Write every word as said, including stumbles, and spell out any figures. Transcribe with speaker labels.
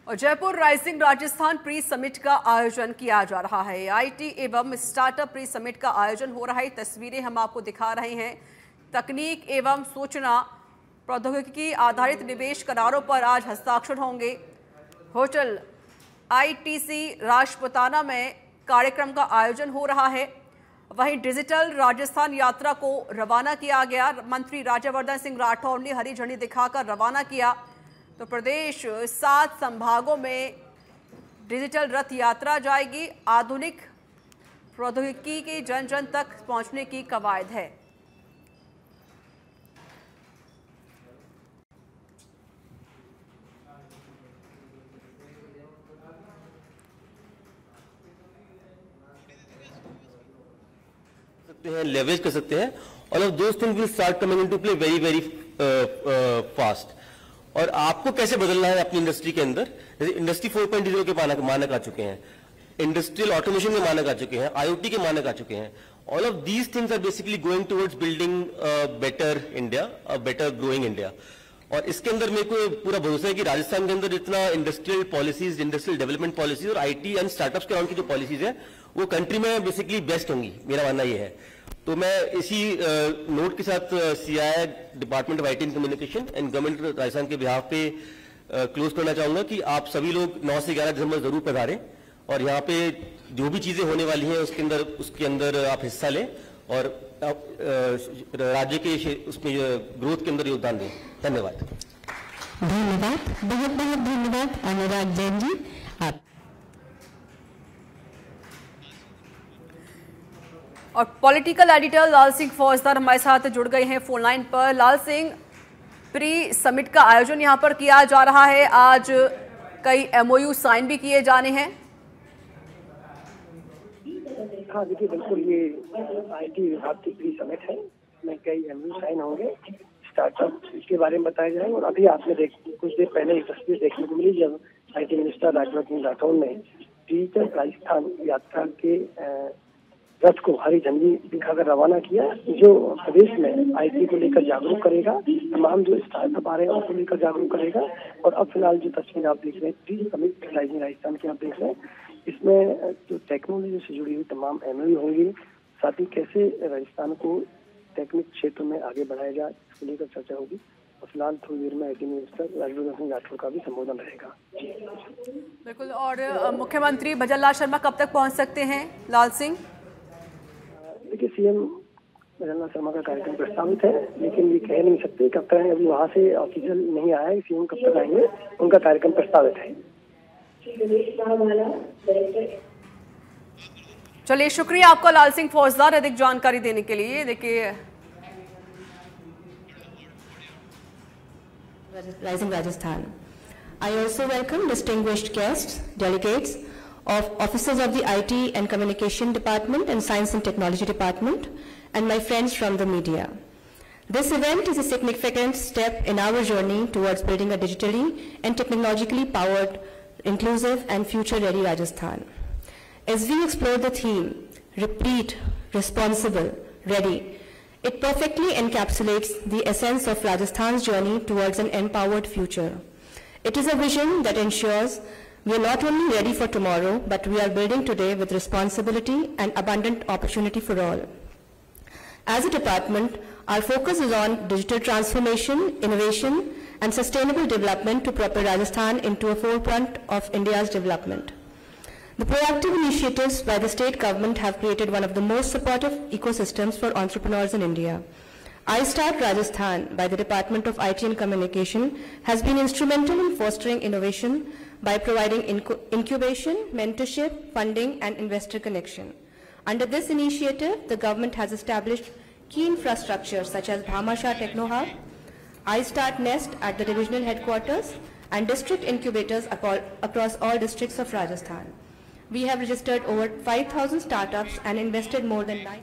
Speaker 1: और Jaipur rising Rajasthan pre summit का आयोजन किया जा रहा है। आईटी एवं स्टार्टअप प्री समिट का आयोजन हो रहा है। तस्वीरें हम आपको दिखा रहे हैं। तकनीक एवं सूचना प्रौद्योगिकी आधारित निवेश करारों पर आज हस्ताक्षर होंगे। होटल आईटीसी राजपुताना में कार्यक्रम का आयोजन हो रहा है। वहीं डिजिटल राजस्थान यात्रा को रवाना किया गया। मंत्री राज्यवर्धन सिंह राठौड़ ने हरी झंडी दिखाकर रवाना किया। तो प्रदेश सात संभागों में डिजिटल रथ यात्रा जाएगी। आधुनिक प्रौद्योगिकी की जन जन तक पहुंचने की कवायद है।
Speaker 2: सकते हैं, लेवरेज कर सकते हैं। All of those things will start coming into play very very fast. और आपको कैसे बदलना है अपनी इंडस्ट्री के अंदर, जैसे इंडस्ट्री फोर पॉइंट ज़ीरो के मानक मानक आ चुके हैं, इंडस्ट्रियल ऑटोमेशन के मानक आ चुके हैं, आईओटी के मानक आ चुके हैं। All of these things are basically going towards building better India, a better growing India. और इसके अंदर मेरे को पूरा भरोसा है कि राजस्थान के अंदर जितना industrial policies, industrial development policies और आईटी एंड स्टार्टअप्स के अराउंड की जो पॉलिसीज है वो कंट्री में बेसिकली बेस्ट होंगी, मेरा मानना ये है। तो मैं इसी नोट के साथ CI department of IT and communication and government Rajasthan के बिहाफ पे क्लोज करना चाहूंगा कि आप सभी लोग नौ से ग्यारह दिसंबर जरूर पधारें और यहाँ पे जो भी चीजें होने वाली हैं उसके अंदर उसके अंदर आप हिस्सा लें और आप राज्य के उसमें ग्रोथ के अंदर योगदान दें। धन्यवाद।
Speaker 3: धन्यवाद, बहुत बहुत धन्यवाद अनुराग जैन जी। आप
Speaker 1: और पॉलिटिकल एडिटर लाल सिंह फौजदार हमारे साथ जुड़ गए हैं फोन लाइन पर। लाल सिंह, प्री समिट का आयोजन यहां पर किया जा रहा है। आज कई एमओयू साइन भी किए जाने हैं।
Speaker 4: हाँ देखिए, बिल्कुल ये आईटी विभाग की प्री समिट है। में कई एमओयू साइन होंगे, स्टार्टअप के बारे में बताया जाएगा। और अभी आपने देख कुछ देर पहले एक तस्वीर देखने को मिली जब आईटी मिनिस्टर राज्यवर्धन सिंह राठौड़ ने डिजिटल राजस्थान यात्रा के रथ को हरी झंडी दिखाकर रवाना किया, जो प्रदेश में आईटी को लेकर जागरूक करेगा, तमाम जो स्टार्टअप आ रहे हैं उनको लेकर जागरूक करेगा। और अब फिलहाल जो तस्वीर आप देख रहे हैं प्री समिट राइजिंग राजस्थान की आप देख रहे हैं, इसमें जो टेक्नोलॉजी से जुड़ी हुई तमाम एमओयू होंगी, साथ ही कैसे राजस्थान को टेक्निक क्षेत्र में आगे बढ़ाया जाए इसको लेकर चर्चा होगी। और फिलहाल थोड़ी देर में आईटी मिनिस्टर राज्यवर्धन सिंह राठौड़ का भी संबोधन रहेगा।
Speaker 1: बिल्कुल। और मुख्यमंत्री भजन लाल शर्मा कब तक पहुंच सकते हैं लाल सिंह?
Speaker 4: देखिए, सीएम भजन लाल शर्मा का कार्यक्रम प्रस्तावित है, लेकिन ये कह नहीं सकते कब तक। अभी वहाँ से ऑफिशियल नहीं आया है सीएम कब तक आएंगे, उनका कार्यक्रम प्रस्तावित है।
Speaker 1: चलिए, शुक्रिया आपका लाल सिंह फौजदार अधिक जानकारी देने के लिए। देखिए,
Speaker 3: Rising Rajasthan. I also welcome distinguished guests, delegates of officers of the I T and Communication Department and Science and Technology Department, and my friends from the media. This event is a significant step in our journey towards building a digitally and technologically powered, inclusive and future-ready Rajasthan. As we explore the theme, replete, responsible, ready, it perfectly encapsulates the essence of Rajasthan's journey towards an empowered future. It is a vision that ensures we are not only ready for tomorrow, but we are building today with responsibility and abundant opportunity for all. As a department, our focus is on digital transformation, innovation, and sustainable development to propel Rajasthan into a forefront of India's development. The proactive initiatives by the state government have created one of the most supportive ecosystems for entrepreneurs in India. iStart Rajasthan by the Department of I T and Communication has been instrumental in fostering innovation by providing incubation, mentorship, funding, and investor connection. Under this initiative, the government has established key infrastructure such as Bhamasha Techno Hub, iStart Nest at the divisional headquarters, and district incubators across all districts of Rajasthan. We have registered over five thousand startups and invested more than nine